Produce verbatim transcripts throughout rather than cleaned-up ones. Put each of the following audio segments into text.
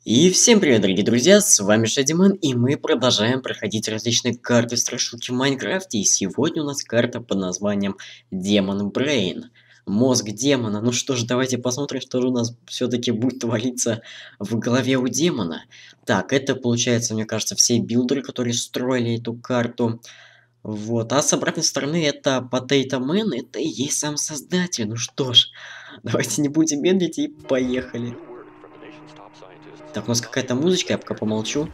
И всем привет, дорогие друзья, с вами Шадиман, и мы продолжаем проходить различные карты страшилки в Майнкрафте. И сегодня у нас карта под названием Демон Брейн. Мозг демона. Ну что ж, давайте посмотрим, что же у нас все-таки будет твориться в голове у демона. Так, это получается, мне кажется, все билдеры, которые строили эту карту. Вот, а с обратной стороны это Potato Man, это и есть сам создатель. Ну что ж, давайте не будем медлить и поехали. Так, у нас какая-то музычка, я пока помолчу.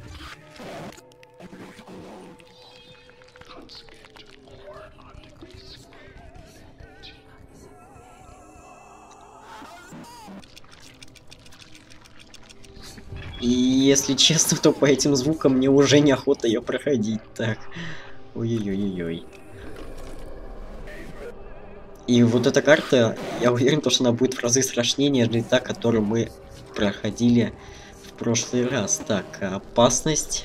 И если честно, то по этим звукам мне уже неохота ее проходить. Так, ой-ой-ой-ой. И вот эта карта, я уверен, что она будет в разы страшнее, нежели та, которую мы проходили в прошлый раз. Так, опасность.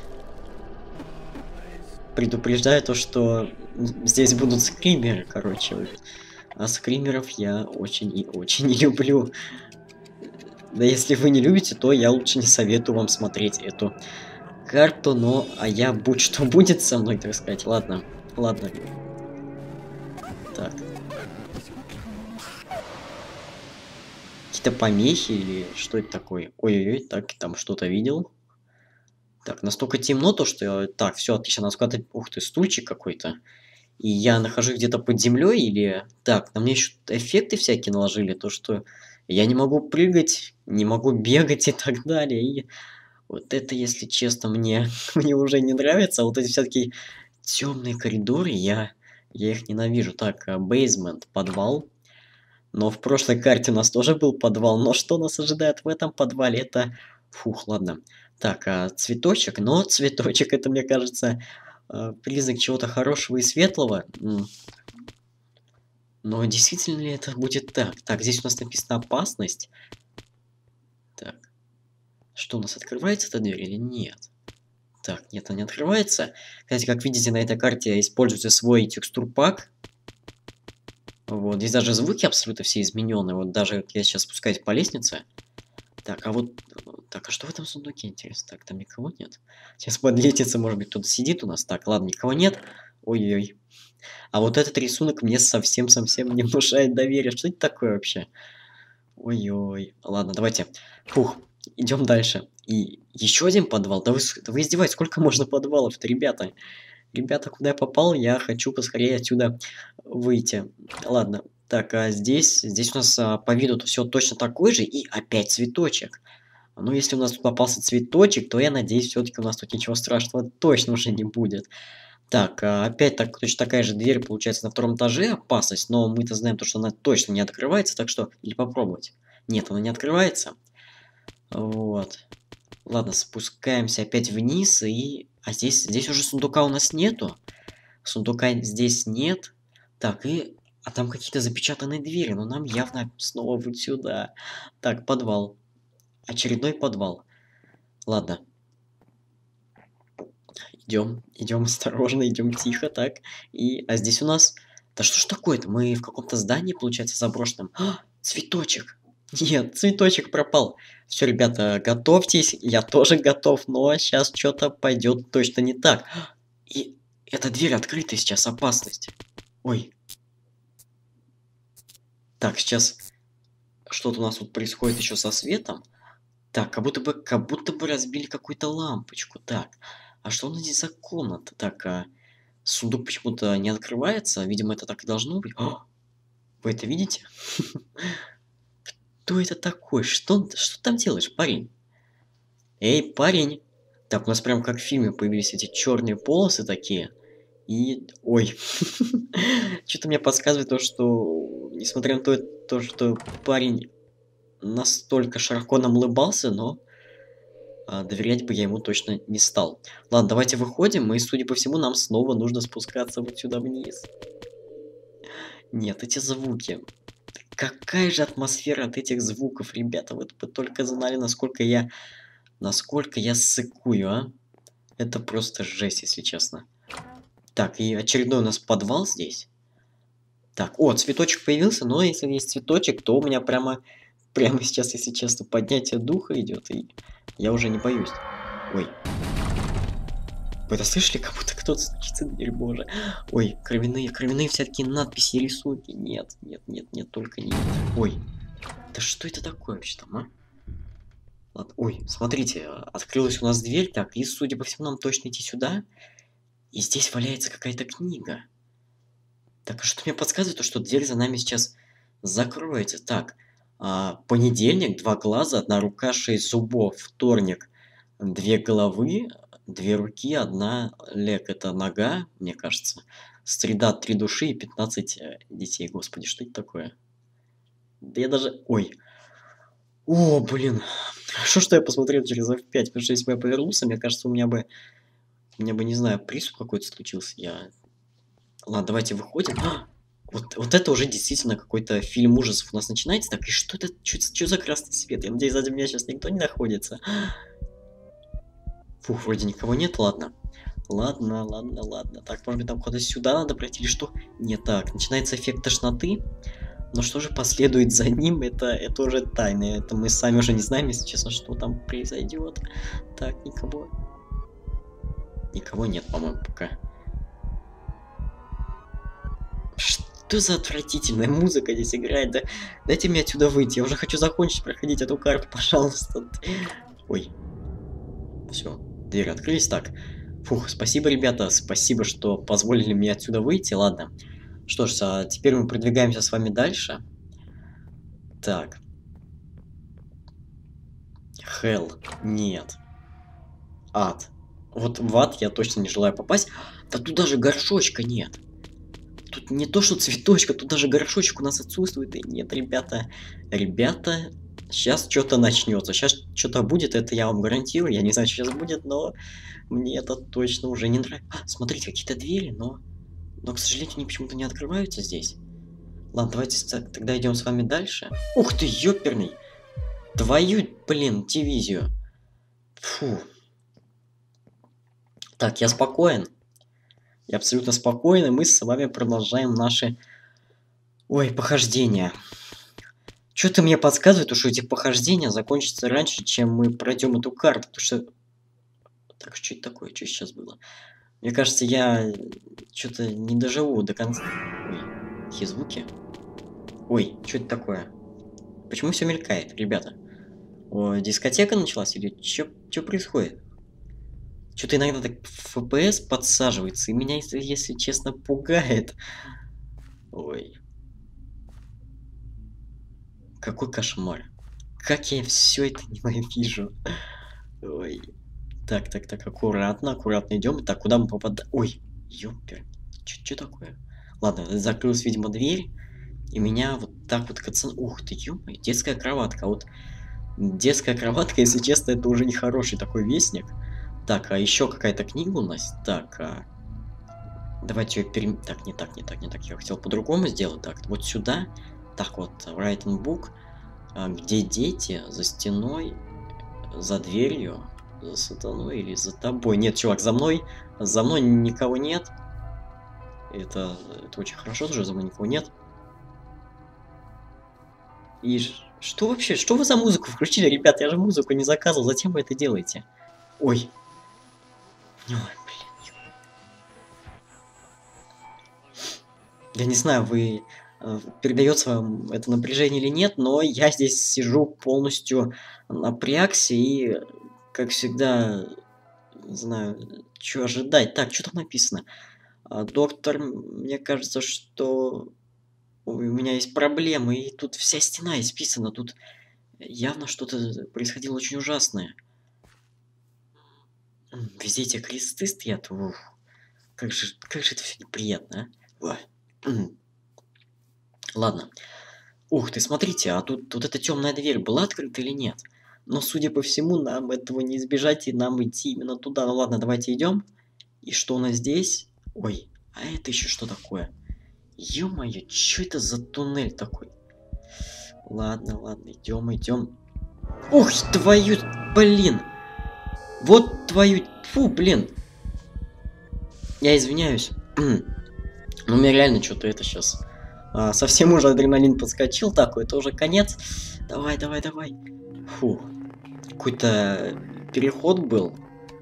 Предупреждаю то, что здесь будут скримеры, короче. А скримеров я очень и очень не люблю. Да если вы не любите, то я лучше не советую вам смотреть эту карту, но а я будь что будет со мной, так сказать. Ладно, ладно. Так. Какие-то помехи или что это такое? Ой-ой-ой, так, там что-то видел. Так, настолько темно то, что я... Так, все, отлично, нас куда-то... Ух ты, стульчик какой-то. И я нахожусь где-то под землей или... Так, на мне еще эффекты всякие наложили, то, что я не могу прыгать, не могу бегать и так далее. И вот это, если честно, мне, мне уже не нравится. А вот эти все-таки темные коридоры, я, я их ненавижу. Так, бейсмент, подвал. Но в прошлой карте у нас тоже был подвал. Но что нас ожидает в этом подвале? Это... Фух, ладно. Так, а, цветочек. Но цветочек, это, мне кажется, а, признак чего-то хорошего и светлого. Но действительно ли это будет так? Так, здесь у нас написано опасность. Так. Что у нас, открывается эта дверь или нет? Так, нет, она не открывается. Кстати, как видите, на этой карте используется свой текстур-пак. Вот, здесь даже звуки абсолютно все измененные. Вот даже я сейчас спускаюсь по лестнице. Так, а вот... Так, а что в этом сундуке, интересно? Так, там никого нет? Сейчас под лестницей, может быть, кто-то сидит у нас. Так, ладно, никого нет. Ой-ой-ой. А вот этот рисунок мне совсем-совсем не внушает доверия. Что это такое вообще? Ой-ой. Ладно, давайте. Фух, идем дальше. И еще один подвал. Да вы, да вы издеваетесь, сколько можно подвалов-то, ребята? Ребята, куда я попал, я хочу поскорее отсюда выйти. Ладно. Так, а здесь, здесь у нас а, по виду все точно такой же, и опять цветочек. Ну, если у нас тут попался цветочек, то я надеюсь, все-таки у нас тут ничего страшного точно уже не будет. Так, а, опять так, точно такая же дверь, получается, на втором этаже, опасность, но мы-то знаем, то, что она точно не открывается, так что, или попробовать. Нет, она не открывается. Вот. Ладно, спускаемся опять вниз, и... А здесь, здесь уже сундука у нас нету. Сундука здесь нет. Так, и... А там какие-то запечатанные двери, но нам явно снова вот сюда. Так, подвал. Очередной подвал. Ладно. Идем, идем осторожно, идем тихо, так. И... А здесь у нас... Да что ж такое-то? Мы в каком-то здании, получается, заброшенном. А, цветочек. Нет, цветочек пропал. Все, ребята, готовьтесь. Я тоже готов, но сейчас что-то пойдет точно не так. И эта дверь открыта, сейчас опасность. Ой. Так, сейчас что-то у нас тут происходит еще со светом. Так, как будто бы, как будто бы разбили какую-то лампочку. Так, а что у нас здесь за комната? Так, а сундук почему-то не открывается. Видимо, это так и должно быть. О, вы это видите? Кто это такой? Что, что там делаешь, парень? Эй, парень! Так, у нас прям как в фильме появились эти черные полосы такие. И... Ой. Что-то мне подсказывает то, что... Несмотря на то, то, что парень настолько широко нам улыбался, но... А, доверять бы я ему точно не стал. Ладно, давайте выходим, и, судя по всему, нам снова нужно спускаться вот сюда вниз. Нет, эти звуки. Какая же атмосфера от этих звуков, ребята. Вот вы только знали, насколько я... Насколько я ссыкую, а? Это просто жесть, если честно. Так, и очередной у нас подвал здесь. Так, о, цветочек появился, но если есть цветочек, то у меня прямо прямо сейчас, если честно, поднятие духа идет, и я уже не боюсь. Ой. Вы это слышали? Как будто кто-то стучится в дверь, боже. Ой, кровяные, кровяные всякие надписи, рисунки. Нет, нет, нет, нет, только не. Ой. Да что это такое вообще там, а? Ладно. Ой, смотрите, открылась у нас дверь. Так, и, судя по всему, нам точно идти сюда. И здесь валяется какая-то книга. Так, а что мне подсказывает, то, что дверь за нами сейчас закроется. Так, а, понедельник, два глаза, одна рука, шесть зубов. Вторник, две головы, две руки, одна лег. Это нога, мне кажется. Среда, три души и пятнадцать детей. Господи, что это такое? Да я даже... Ой. О, блин. Хорошо, что я посмотрел через эф пять, потому что если бы я повернулся, мне кажется, у меня бы... У меня бы, не знаю, приступ какой-то случился. Я... Ладно, давайте выходим. А! Вот, вот это уже действительно какой-то фильм ужасов у нас начинается. Так, и что это? Что за красный свет? Я надеюсь, сзади меня сейчас никто не находится. Фух, вроде никого нет, ладно. Ладно, ладно, ладно. Так, может быть, нам куда-то сюда надо пройти или что? Не так, начинается эффект тошноты. Но что же последует за ним, это, это уже тайна. Это мы сами уже не знаем, если честно, что там произойдет. Так, никого... Никого нет, по-моему, пока. Что за отвратительная музыка здесь играет? Да? Дайте мне отсюда выйти. Я уже хочу закончить проходить эту карту, пожалуйста. Ой. Все, двери открылись. Так. Фух, спасибо, ребята. Спасибо, что позволили мне отсюда выйти. Ладно. Что ж, а теперь мы продвигаемся с вами дальше. Так. Hell. Нет. Ад. Вот в ад я точно не желаю попасть. Да тут даже горшочка нет. Тут не то, что цветочка, тут даже горшочек у нас отсутствует. И нет, ребята, ребята, сейчас что-то начнется. Сейчас что-то будет, это я вам гарантирую. Я не знаю, что сейчас будет, но мне это точно уже не нравится. А, смотрите, какие-то двери, но... Но, к сожалению, они почему-то не открываются здесь. Ладно, давайте тогда идем с вами дальше. Ух ты, ёперный! Твою, блин, дивизию. Фу. Так, я спокоен. Я абсолютно спокоен, и мы с вами продолжаем наши... Ой, похождения. Что-то мне подсказывает, что эти похождения закончатся раньше, чем мы пройдем эту карту, потому что... Так, что это такое? Что сейчас было? Мне кажется, я что-то не доживу до конца. Ой, какие звуки? Ой, что это такое? Почему все мелькает, ребята? О, дискотека началась или что происходит? Что-то иногда так эф пи эс подсаживается, и меня, если, если честно, пугает. Ой. Какой кошмар. Как я все это ненавижу. Ой. Так, так, так, аккуратно, аккуратно идем. Так, куда мы попадаем? Ой, ёпер. Что такое? Ладно, закрылась, видимо, дверь. И меня вот так вот кацан... Ух ты, ё-моё, детская кроватка. Вот детская кроватка, если честно, это уже нехороший такой вестник. Так, а еще какая-то книга у нас. Так, а... давайте ее перем... Так, не так, не так, не так. Я хотел по-другому сделать. Так, вот сюда. Так вот, writing book. А, где дети? За стеной, за дверью, за сатаной или за тобой? Нет, чувак, за мной. За мной никого нет. Это, это очень хорошо, тоже за мной никого нет. И что вообще? Что вы за музыку включили, ребята? Я же музыку не заказывал. Зачем вы это делаете? Ой. Ой, блин. Я не знаю, вы э, передается вам это напряжение или нет, но я здесь сижу полностью напрягся и, как всегда, не знаю, что ожидать. Так, что там написано? А, доктор, мне кажется, что ой, у меня есть проблемы, и тут вся стена исписана, тут явно что-то происходило очень ужасное. Везде эти кресты стоят. Ух, как же, как же это все неприятно, а? Ладно. Ух ты, смотрите, а тут вот эта темная дверь была открыта или нет? Но, судя по всему, нам этого не избежать, и нам идти именно туда. Ну ладно, давайте идем. И что у нас здесь? Ой, а это еще что такое? Ё-моё, что это за туннель такой? Ладно, ладно, идем, идем. Ух, твою, блин! Вот твою... Фу, блин. Я извиняюсь. Ну, мне реально что-то это сейчас А, совсем уже адреналин подскочил. Так, это уже конец. Давай, давай, давай. Фу. Какой-то переход был.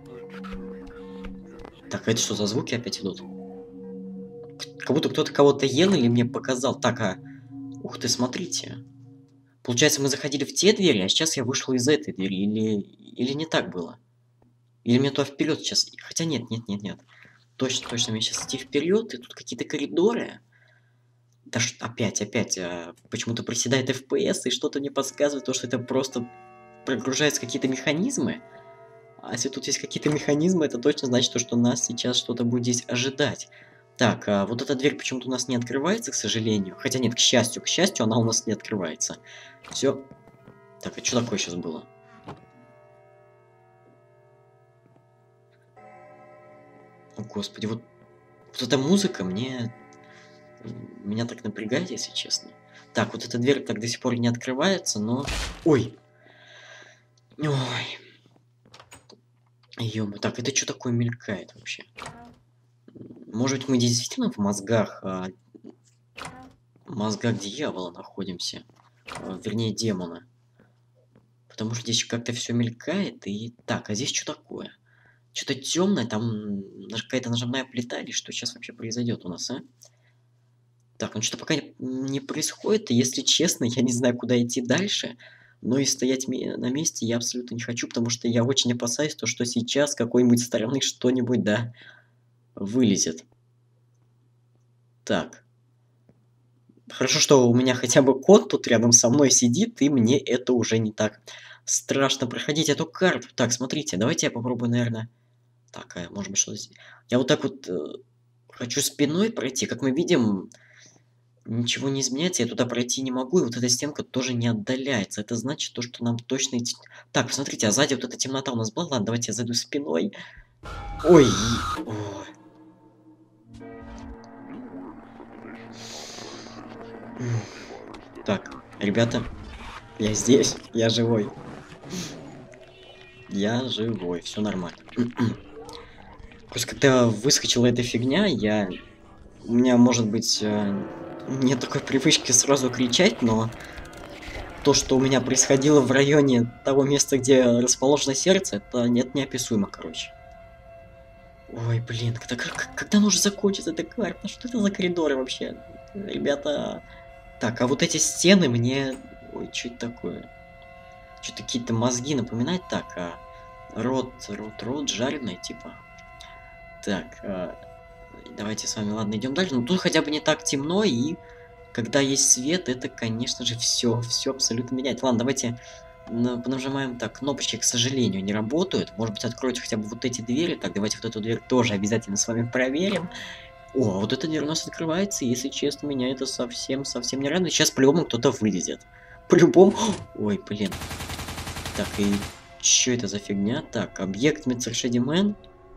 Так, это что за звуки опять идут? Как будто кто-то кого-то ел или мне показал. Так, а... Ух ты, смотрите. Получается, мы заходили в те двери, а сейчас я вышел из этой двери. Или, или не так было? Или мне то вперед сейчас... Хотя нет, нет, нет, нет. Точно, точно, мне сейчас идти вперед, и тут какие-то коридоры. Да что, опять, опять, а, почему-то проседает эф пи эс, и что-то мне подсказывает, то, что это просто прогружаются какие-то механизмы. А если тут есть какие-то механизмы, это точно значит, то, что нас сейчас что-то будет здесь ожидать. Так, а вот эта дверь почему-то у нас не открывается, к сожалению. Хотя нет, к счастью, к счастью, она у нас не открывается. Все. Так, а что такое сейчас было? О, господи, вот, вот эта музыка мне... Меня так напрягает, если честно. Так, вот эта дверь так до сих пор не открывается, но... Ой! Ой! Ё-моё, так, это что такое мелькает вообще? Может быть, мы действительно в мозгах... А... мозгах дьявола находимся? А, вернее, демона. Потому что здесь как-то все мелькает, и... Так, а здесь что такое? Что-то темное, там какая-то нажимная плита, или что сейчас вообще произойдет у нас, а? Так, ну что-то пока не происходит, и если честно, я не знаю, куда идти дальше, но и стоять на месте я абсолютно не хочу, потому что я очень опасаюсь, то, что сейчас с какой-нибудь стороны что-нибудь, да, вылезет. Так. Хорошо, что у меня хотя бы кот тут рядом со мной сидит, и мне это уже не так страшно проходить эту карту. Так, смотрите, давайте я попробую, наверное... Так, а может быть, что здесь... Я вот так вот э, хочу спиной пройти, как мы видим... Ничего не изменяется, я туда пройти не могу, и вот эта стенка тоже не отдаляется. Это значит то, что нам точно идти... Так, посмотрите, а сзади вот эта темнота у нас была. Ладно, давайте я зайду спиной. Ой! Ой. Так, ребята, я здесь, я живой. Я живой, все нормально. Просто когда выскочила эта фигня, я... У меня, может быть, нет такой привычки сразу кричать, но... То, что у меня происходило в районе того места, где расположено сердце, это нет неописуемо, короче. Ой, блин, когда, когда оно уже закончится, эта карта? Что это за коридоры вообще? Ребята... Так, а вот эти стены мне... Ой, что это такое? Что-то какие-то мозги напоминают. Так, а... Рот, рот, рот, жареный, типа. Так, а... давайте с вами, ладно, идем дальше. Но тут хотя бы не так темно, и... Когда есть свет, это, конечно же, все, все абсолютно меняет. Ладно, давайте нажимаем так. Кнопочки, к сожалению, не работают. Может быть, откроются хотя бы вот эти двери. Так, давайте вот эту дверь тоже обязательно с вами проверим. О, вот эта дверь у нас открывается, и, если честно, меня это совсем-совсем не радует. Сейчас по-любому кто-то вылезет. По-любому... Ой, блин. Так, и что это за фигня? Так, объект мистер Шэдимен.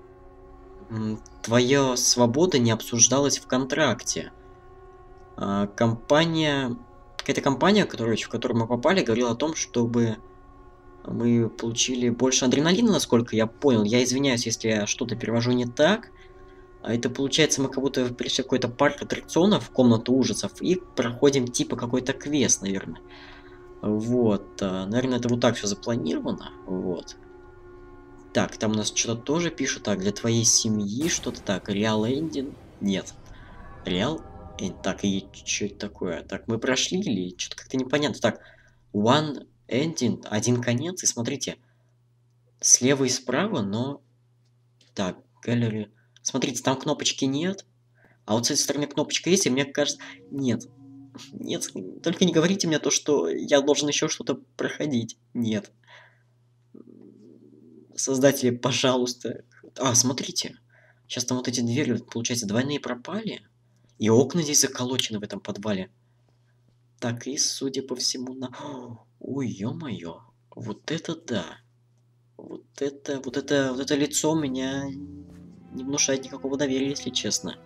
Твоя свобода не обсуждалась в контракте. А, компания... Какая-то компания, которая, в которую мы попали, говорила о том, чтобы мы получили больше адреналина, насколько я понял. Я извиняюсь, если я что-то перевожу не так. А это получается, мы как будто пришли в какой-то парк аттракционов, в комнату ужасов, и проходим типа какой-то квест, наверное. Вот. А, наверное, это вот так все запланировано. Вот. Так, там у нас что-то тоже пишут. Так, для твоей семьи что-то так. Реал Эндин? Нет. Реал? Так, и что это такое? Так, мы прошли или что-то как-то непонятно. Так, one ending, один конец, и смотрите, слева и справа, но... Так, gallery. Смотрите, там кнопочки нет, а вот с этой стороны кнопочка есть, и мне кажется... Нет, нет, только не говорите мне то, что я должен еще что-то проходить. Нет. Создатели, пожалуйста. А, смотрите, сейчас там вот эти двери, получается, двойные пропали. И окна здесь заколочены в этом подвале. Так, и, судя по всему, на... Ой, ё-моё. Вот это да. Вот это, вот это, вот это лицо меня не внушает никакого доверия, если честно.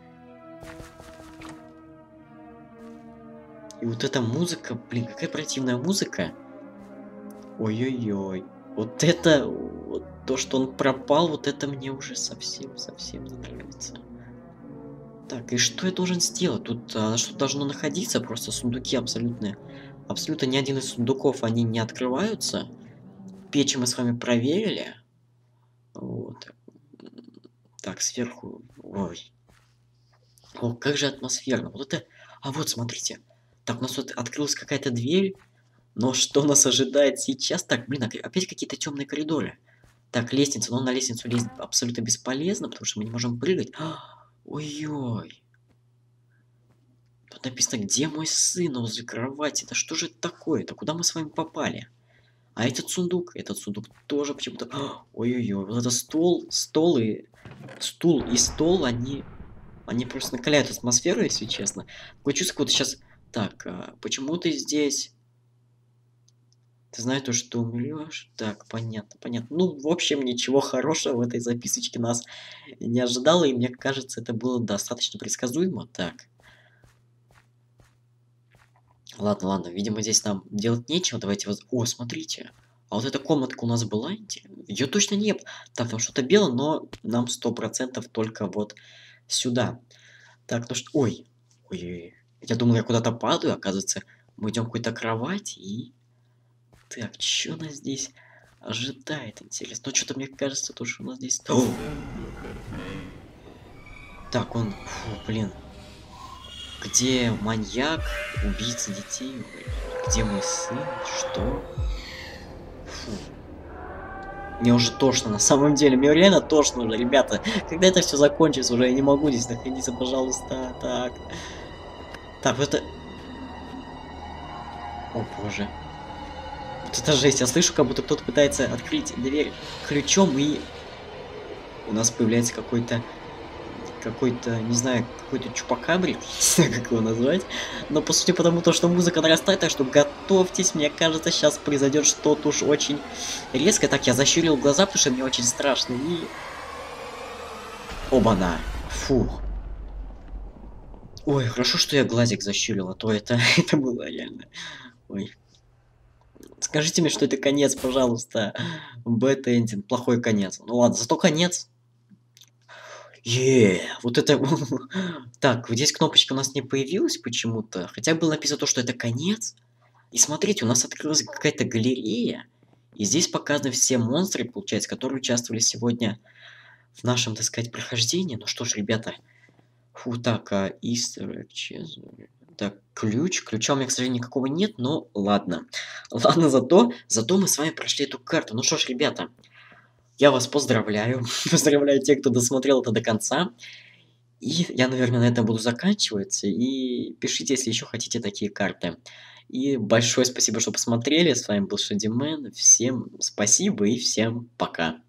И вот эта музыка, блин, какая противная музыка. Ой-ой-ой. Вот это, вот то, что он пропал, вот это мне уже совсем-совсем не нравится. Так, и что я должен сделать? Тут а, что должно находиться? Просто сундуки абсолютно... Абсолютно ни один из сундуков, они не открываются. Печи мы с вами проверили. Вот. Так, сверху... Ой. О, как же атмосферно. Вот это... А вот, смотрите. Так, у нас вот открылась какая-то дверь. Но что нас ожидает сейчас? Так, блин, опять какие-то темные коридоры. Так, лестница. Но на лестницу лезть абсолютно бесполезно, потому что мы не можем прыгать. Ой-ой. Тут написано, где мой сын возле кровати. Да что же это такое-то? Куда мы с вами попали? А этот сундук? Этот сундук тоже почему-то... Ой-ой-ой. Вот это стол, стол и... Стул и стол, они... Они просто накаляют атмосферу, если честно. Такое чувство, как будто сейчас... Так, а почему ты здесь? Ты знаешь то, что умрешь? Так, понятно, понятно. Ну, в общем, ничего хорошего в этой записочке нас не ожидало, и мне кажется, это было достаточно предсказуемо. Так. Ладно, ладно, видимо, здесь нам делать нечего. Давайте воз... О, смотрите. А вот эта комнатка у нас была? Ее точно не было. Так, там что-то белое, но нам сто процентов только вот сюда. Так, ну что... Ой. Ой, я думал, я куда-то падаю. Оказывается, мы идем к какой-то кровати и... Так, что нас здесь ожидает, интересно? Ну, что-то мне кажется, то, что у нас здесь... О! Так, он... Фу, блин. Где маньяк, убийца детей? Где мой сын? Что? Фу. Мне уже тошно, на самом деле. Мне реально тошно уже, ребята. Когда это все закончится уже, я не могу здесь находиться, пожалуйста. Так. Так, вот это... О, боже. Вот это жесть. Я слышу, как будто кто-то пытается открыть дверь ключом, и... У нас появляется какой-то... Какой-то, не знаю, какой-то чупакабрик, не знаю, как его назвать. Но по сути потому, то, что музыка нарастает, так что готовьтесь, мне кажется, сейчас произойдет что-то уж очень резко. Так, я защурил глаза, потому что мне очень страшно, и... Оба-на! Фух. Ой, хорошо, что я глазик защурил, а то это, это было реально... Ой. Скажите мне, что это конец, пожалуйста. Бэт-эндинг, плохой конец. Ну ладно, зато конец. Е, вот это... Так, вот здесь кнопочка у нас не появилась почему-то. Хотя было написано то, что это конец. И смотрите, у нас открылась какая-то галерея. И здесь показаны все монстры, получается, которые участвовали сегодня в нашем, так сказать, прохождении. Ну что ж, ребята. Фу, так, а Easter egg, так, ключ. Ключа у меня, к сожалению, никакого нет, но ладно. Ладно, зато, зато мы с вами прошли эту карту. Ну что ж, ребята. Я вас поздравляю. Поздравляю тех, кто досмотрел это до конца. И я, наверное, на этом буду заканчивать. И пишите, если еще хотите такие карты. И большое спасибо, что посмотрели. С вами был Шадимен. Всем спасибо и всем пока.